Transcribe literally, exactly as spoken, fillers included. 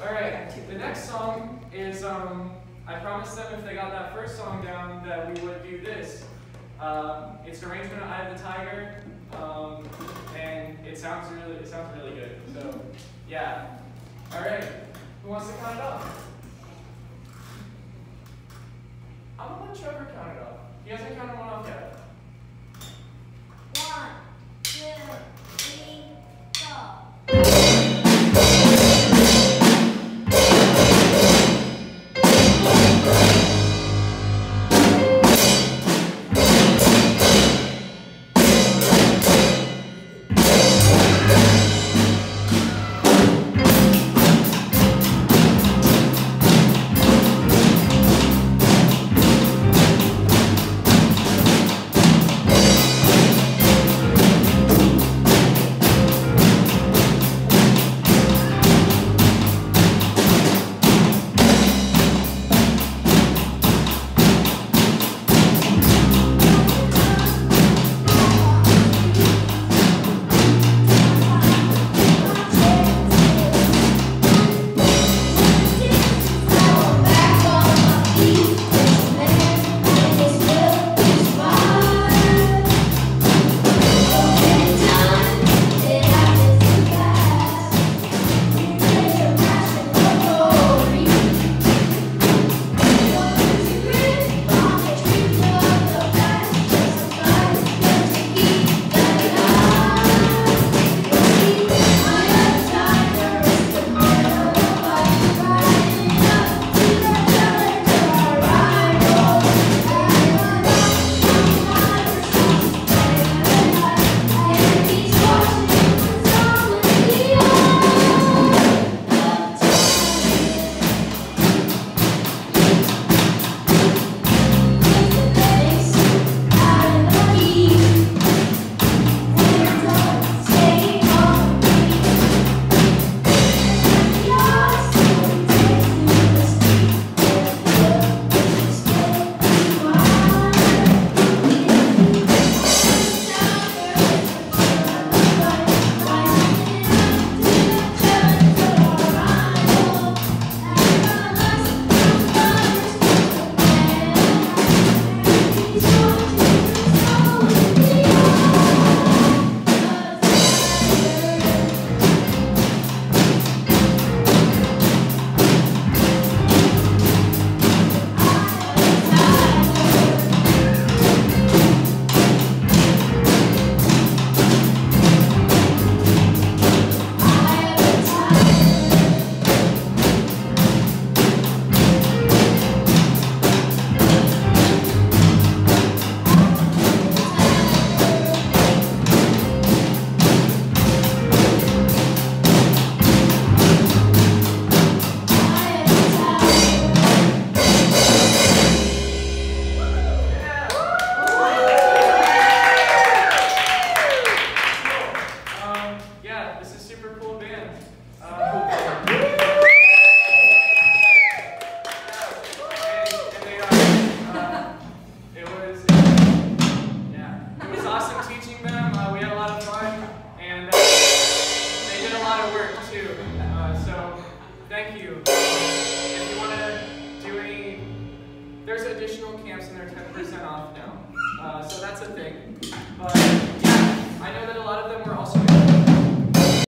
Alright, the next song is, um, I promised them if they got that first song down that we would do this. Um, it's an arrangement of Eye of the Tiger, um, and it sounds really, it sounds really good. So, yeah. Alright, who wants to count it off? I'm gonna let Trevor count it off. He hasn't counted one off yet. One, two, three, four. Thank you. If you want to do any, there's additional camps and they're ten percent off now. Uh, so that's a thing. But yeah, I know that a lot of them were also